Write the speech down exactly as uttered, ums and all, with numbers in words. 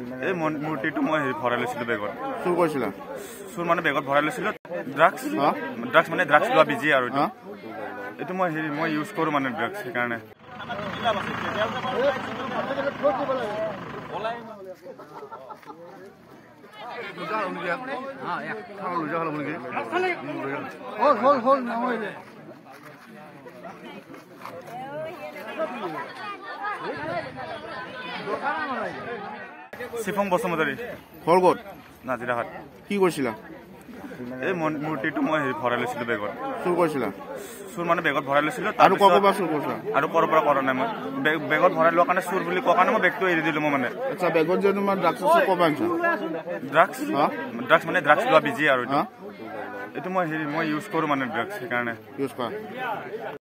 এই মূৰ্তিটো মই হেৰি ভৰাই লৈছিলোঁ বেগত। চুৰ কৰিছিলা? চুৰ মানে বেগত ভৰাই লৈছিলোঁ। ড্ৰাগছ ড্ৰাগছ মানে ড্ৰাগছ লোৱা বিজি আৰু এইটো মই হেৰি মই ইউজ কৰোঁ মানে ড্ৰাগছ, সেইকাৰণে। চিফং বসুমতাৰী। ঘৰ ক'ত? নাজিৰাহাট। কি কৰিছিলা? এই মূৰ্তিটো মই হেৰি ভৰাই লৈছিলোঁ বেগত। চুৰ কৰিছিলা? চুৰ মানে বেগত ভৰাই লৈছিলোঁ। আৰু ক'ৰ পৰা চুৰ কৰিছা? আৰু ক'ৰ পৰা কৰা নাই মই। বেগত ভৰাই লোৱাৰ কাৰণে চুৰ বুলি কোৱা কাৰণে মই বেগটো এৰি দিলোঁ মই মানে। আচ্ছা, বেগত যে তোমাৰ ড্ৰাগছ আছে ক'ৰ পৰা আনিছা? ড্ৰাগছ ড্ৰাগছ মানে ড্ৰাগছ লোৱা বিজি আৰু এইটো মই হেৰি মই ইউজ কৰোঁ মানে ড্ৰাগছ, সেইকাৰণে। ইউজ কৰা?